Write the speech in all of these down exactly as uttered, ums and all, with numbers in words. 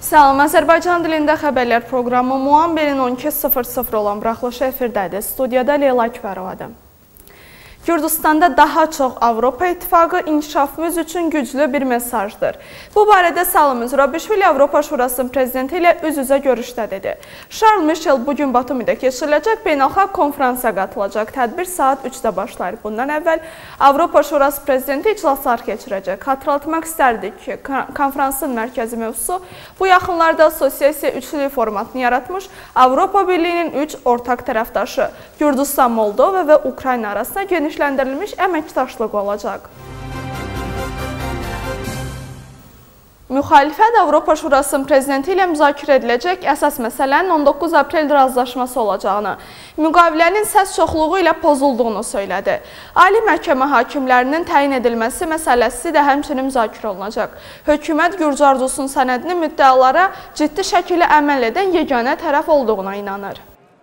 Salam, Azərbaycan dilində xəbərlər proqramı Muamberin on iki sıfır sıfır olan buraxılışı efirdədir. Studiyada Leyla Kübərovadır. Gürcüstanda daha çox Avropa İttifaqı inkişafımız üçün güclü bir mesajdır. Bu barədə Salım Zurabishvili Avropa Şurasının prezidenti ilə üz-üzə görüşdə dedi. Charles Michel bugün Batumidə keçiriləcək beynəlxalq konfransa qatılacaq. Tədbir saat üçdə başlayır. Bundan əvvəl Avropa Şurası prezidenti iclaslar keçirəcək. Xatırlatmaq istərdik ki, konfransın mərkəzi mövzusu bu yaxınlarda assosiasiya üçlü formatını yaratmış Avropa Birliyinin üç ortaq tərəfdaşı Gürcüstan, Moldova və Ukrayna arasında geniş genişləndirilmiş əməkdaşlıq olacaq. Müxalifət Avropa Şurasının prezidenti ilə müzakirə ediləcək əsas məsələnin on doqquz aprel razılaşması olacağını, müqavilənin səs çoxluğu ilə pozulduğunu söylədi. Ali Məhkəmə hakimlərinin təyin edilməsi məsələsi də həmçinin müzakirə olunacaq. Hökumət Gürcü arzusunun sənədini müddəalara ciddi şəkildə əməl edən yeganə tərəf olduğuna inanır.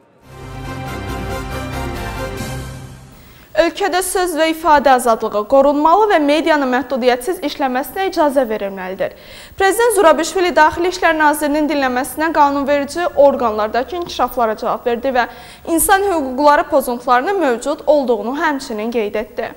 Ölkədə söz və ifadə azadlığı qorunmalı və medianın məhdudiyyətsiz işləməsinə icazə verilməlidir. Prezident Zurabishvili Daxili İşlər Nazirinin dinləməsinə qanunverici orqanlardakı inkişaflara cavab verdi və insan hüquqları pozuntularının mövcud olduğunu həmçinin qeyd etdi.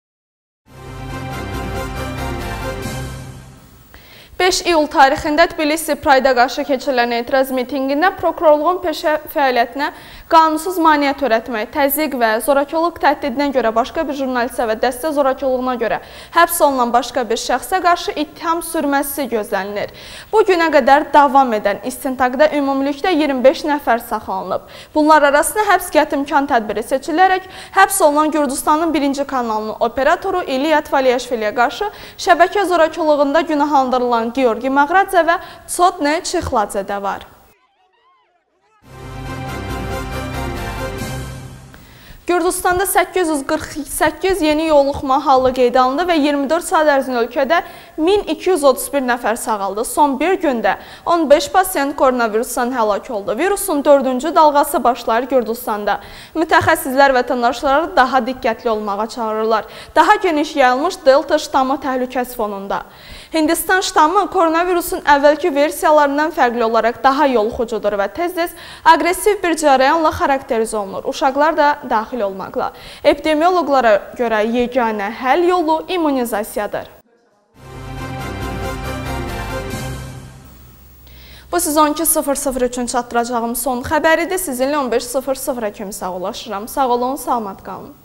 beş iyul tarixində Tbilisi Pride'a qarşı keçirilən etiraz mitinqində prokurorluğun peşə fəaliyyətinə qanunsuz maneə törətmək, təzyiq və zorakılıq təhdidinə görə başqa bir jurnalistə və dəstə zorakılığına görə həbs olunan başqa bir şəxsə qarşı ittiham sürməsi gözlənilir. Bu günə qədər davam edən istintaqda ümumilikdə iyirmi beş nəfər saxlanılıb. Bunlar arasında həbs qətimkan tədbiri seçilərək həbs olunan Gürcüstanın birinci kanalının operatoru İliya Tvaliyashviliyə qarşı şəbəkə zorakılığında günahlandırılan Georgi Mağradze və Tsotne Çixladze də var. Gürcüstanda səkkiz yüz qırx səkkiz yeni yoluxma halı qeydə alındı və iyirmi dörd saat ərzində ölkədə min iki yüz otuz bir nəfər sağaldı. Son bir gündə on beş pasiyent koronavirusdan həlak oldu. Virusun dördüncü dalğası başlayır Gürcüstanda. Mütəxəssislər vətəndaşları daha diqqətli olmağa çağırırlar. Daha geniş yayılmış Delta ştamı təhlükəsi fonunda. Hindistan ştamı koronavirusun əvvəlki versiyalarından fərqli olaraq daha yoluxucudur və tez-tez aqressiv bir cərəyanla xarakterizə olunur. Uşaqlar da daxil olmaqla. Epidemioloqlara görə yeganə həll yolu immunizasiyadır. Bu siz on iki sıfır sıfır üçün çatdıracağım son xəbəridir. Sizinlə on beş sıfır sıfıra kimi sağollaşıram. Sağ olun, salamat qalın.